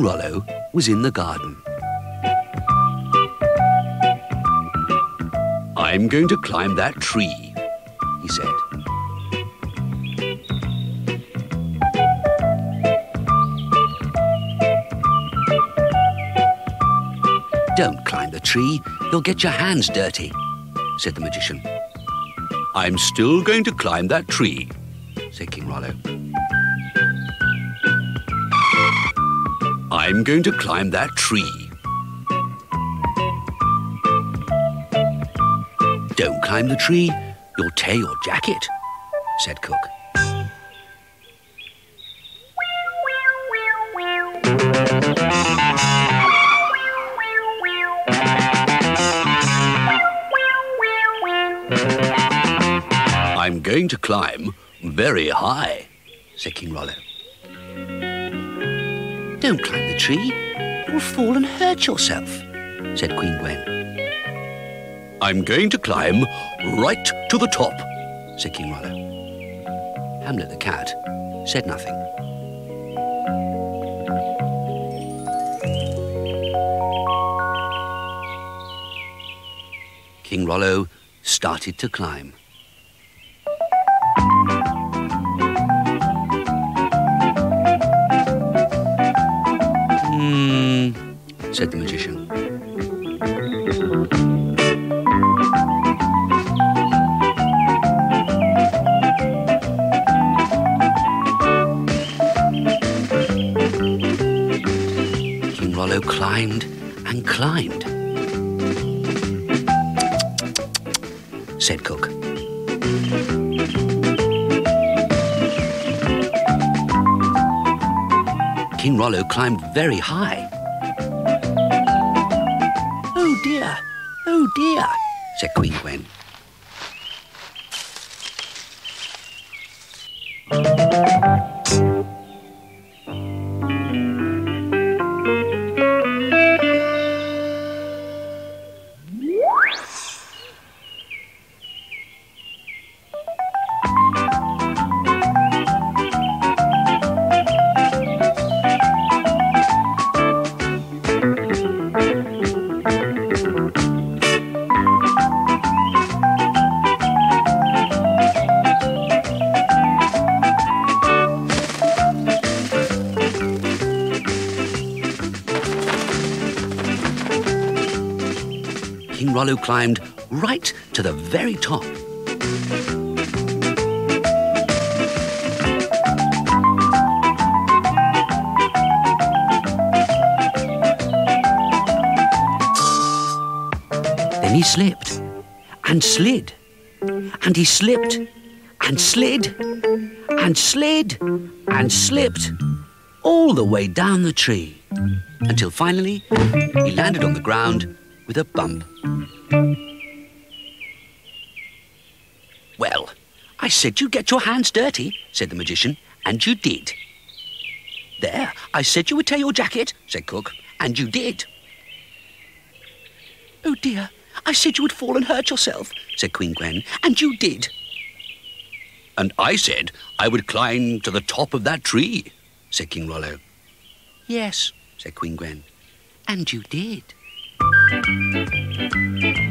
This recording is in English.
Rollo was in the garden. "I'm going to climb that tree," he said. "Don't climb the tree, you'll get your hands dirty," said the magician. "I'm still going to climb that tree," said King Rollo. "I'm going to climb that tree." "Don't climb the tree, you'll tear your jacket," said Cook. "I'm going to climb very high," said King Rollo. "Don't climb the tree, you'll fall and hurt yourself," said Queen Gwen. "I'm going to climb right to the top," said King Rollo. Hamlet the cat said nothing. King Rollo started to climb. Said the magician. King Rollo climbed and climbed. Said Cook. King Rollo climbed very high. "Oh dear," said Queen Gwen. King Rollo climbed right to the very top. Then he slipped and slid, and he slipped and slid and slid and slipped all the way down the tree, until finally he landed on the ground with a bump. "Well, I said you'd get your hands dirty," said the magician, "and you did." "There, I said you would tear your jacket," said Cook, "and you did." "Oh dear, I said you would fall and hurt yourself," said Queen Gwen, "and you did." "And I said I would climb to the top of that tree," said King Rollo. "Yes," said Queen Gwen, "and you did."